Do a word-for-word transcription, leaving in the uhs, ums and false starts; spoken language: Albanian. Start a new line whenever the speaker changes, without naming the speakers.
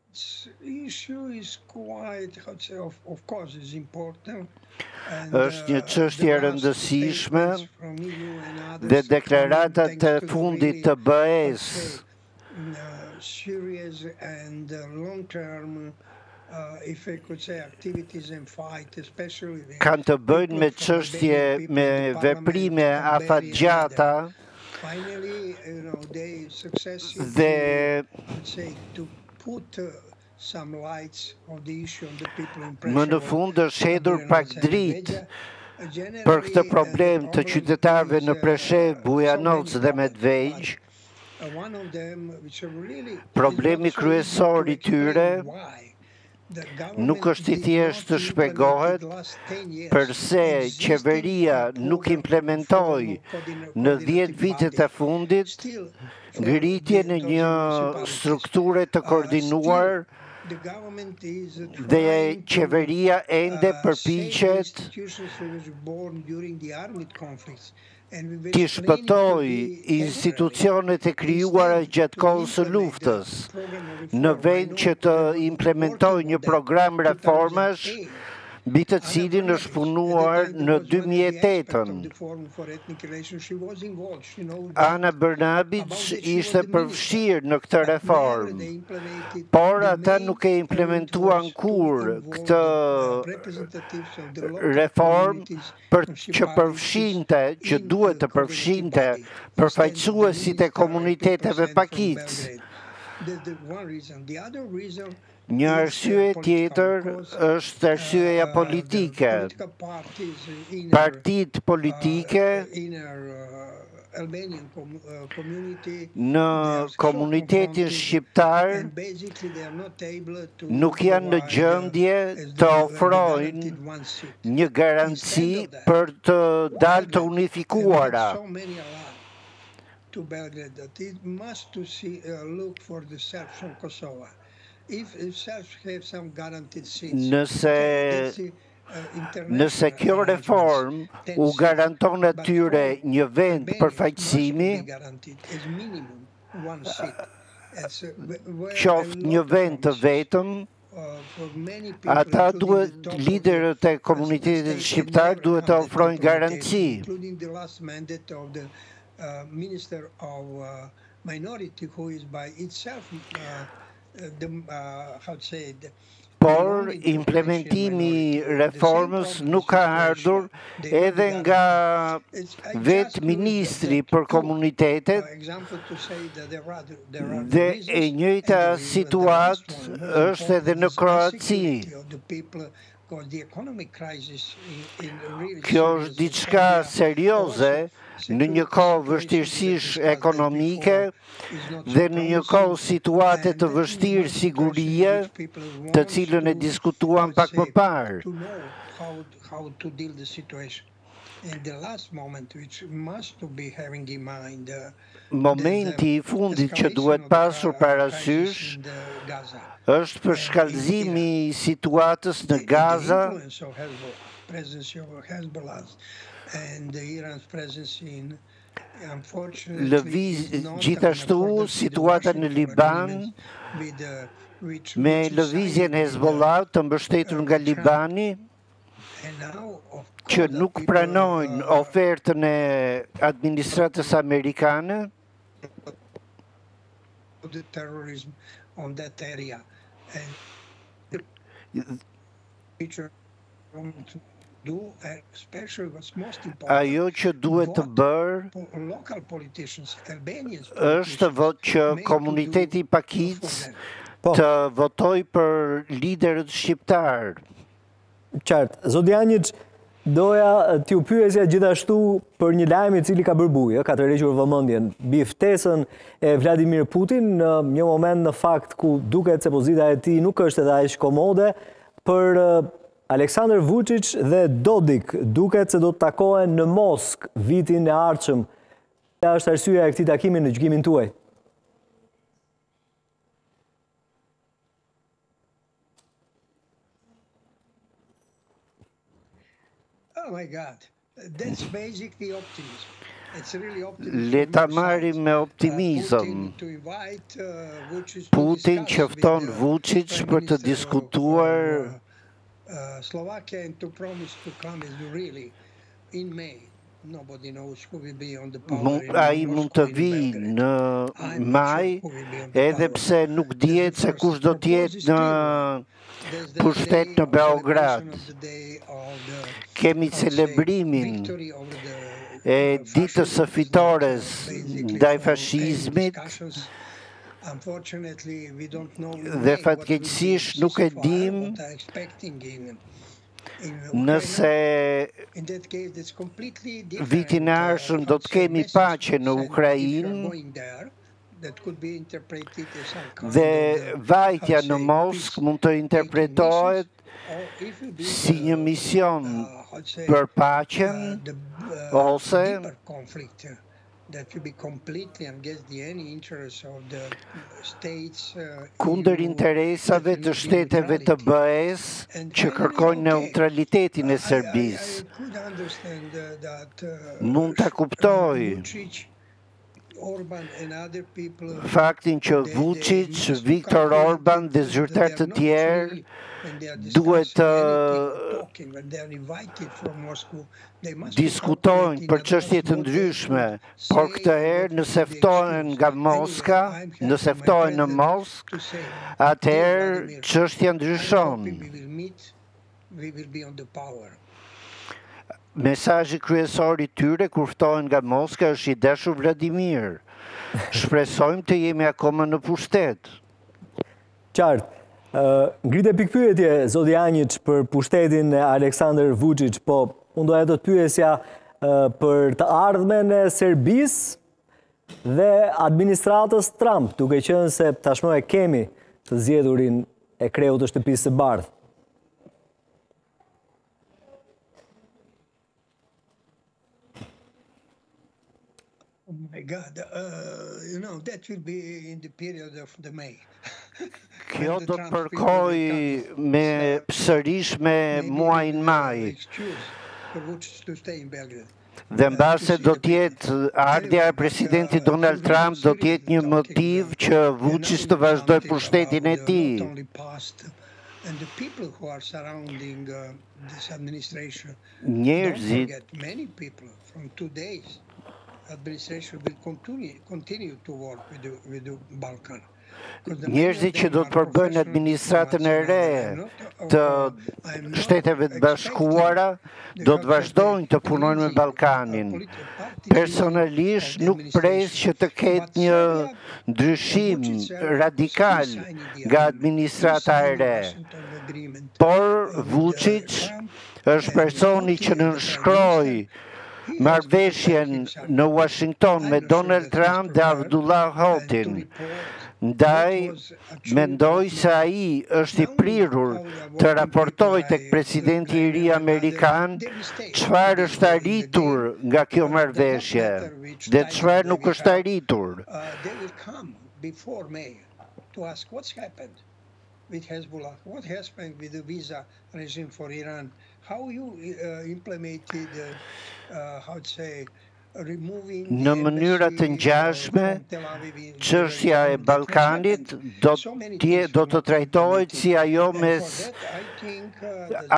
Është një çështje e rëndësishme dhe deklaratat e fundit të B E-s kanë të bëjnë me çështje me veprime afatgjata dhe më në fund është hedhur pak dritë për këtë problem të qytetarëve në Preshev, Bujanoc dhe Medvegj. Problemi kryesor i tyre nuk është i thjeshtë të shpjegohet përse qeveria nuk implementoi në dhjetë vitet e fundit ngritje në një strukture të koordinuar dhe qeveria ende përpiqet t'i shpëtoj institucionet e krijuara gjatë kohës së luftës, në vend që të implementoj një program reformash, mbi të cilin është punuar në dy mijë e tetë. Ana Brnabić ishte përfshirë në këtë reformë, por ata nuk e implementuan kur këtë reformë për që përfshinte, që duhet të përfshinte përfaqësuesit e komuniteteve pakicë. Një arsye tjetër është arsyeja politike. Partitë politike në komunitetin shqiptar nuk janë në gjendje të ofrojnë një garanci për të dalë të unifikuara. Nëse Nëse kjo reform u garanton atyre një vend përfaqësimi, qoftë një vend të vetëm, ata duhet, liderët e komunitetit shqiptar duhet të ofrojnë garanci. Por implementimi reformës nuk ka ardhur edhe nga vetë ministri për komunitetet dhe e njëjta situatë është edhe në Kroaci. Kjo është diçka serioze në një kohë vështirësish ekonomike dhe në një kohë situate të vështirë sigurie, të cilën e diskutuam pak më parë. Momenti i fundit që duhet pasur parasysh është për shkallëzimi i situatës në Gaza Lëviz, gjithashtu situata në Liban me lëvizjen Hezbollah të mbështetur nga Libani që nuk pranojnë ofertën e administratës amerikane ajo që duhet të bërë është që komuniteti pakic të votoj për liderët shqiptar.
Qartë, Zoti Janjić, doja t'ju pyesja gjithashtu për një lajm i cili ka bërë bujë, ka tërhequr vëmendjen mbi ftesën e Vladimir Putin në një moment në fakt ku duket se pozita e tij nuk është edhe aq komode për Aleksandr Vučić dhe Dodik, duket se do të takohen në Moskë vitin e ardhshëm. Cila është arsyeja e këtij takimi në gjykimin tuaj?
Oh my God, that's basically optimism.
Le ta marrim me optimizëm. Putin qëfton Vučić për të diskutuar ai mund të vi në maj, edhe pse nuk dihet se kush do t'jetë në pushtet në Beograd. Kemi celebrimin e ditës së fitores ndaj fashizmit dhe fatkeqësisht nuk e dim nëse vitin e ardhshëm do të kemi paqe në Ukrainë dhe vajtja në Moskë mund të interpretohet si një mision për paqen ose kundër interesave të shteteve të B E-s që kërkojnë neutralitetin e Serbisë. Mund ta kuptoj faktin që Vučić, Viktor Orban dhe zyrtar të tjerë duhet të diskutojnë për çështje të ndryshme, por këtë herë nëse ftohen nga Moska, nëse ftohen në Moskë, atëherë çështja ndryshon. Mesazhi kryesor i tyre kur ftohen nga Moska është i dashur Vladimir. Shpresojmë të jemi akoma në pushtet.
Qartë. Ngritë pikpyetje zoti Janjić për pushtetin e Aleksandar Vučić, po unë doja të pyesja për të ardhmen e Serbisë dhe administratës Trump, duke qenë se tashmë e kemi të zgjedhurin e kreut të shtëpisë së bardhë.
Oh my God, uh, you know, that will be in the period of the May.
Kjo do të përkoj me sërish me muajin maj. Dhe mbase do t'jetë ardhja e presidentit Donald Trump do t'jetë një motiv që Vučić të vazhdoj pushtetin e tij. Njerëzit Njerëzit që do të përbëjnë administratën e re të Shteteve të Bashkuara do të vazhdojnë të punojnë me Ballkanin. Personalisht nuk pres që të ketë një ndryshim radikal nga administrata e re. Por Vučić është personi që nënshkroi marrëveshjen në Washington me Donald Trump dhe Abdullah Hotin. Ndaj, mendoj se ai është i prirur të raportojë tek presidenti i ri amerikan çfarë është arritur nga kjo marrëveshje dhe çfarë nuk është arritur.
With Hezbollah, what happened with the visa regime for Iran? How you uh, implemented, uh, how to say,
në mënyra të ngjashme, çështja e Ballkanit do të do të trajtohet si ajo mes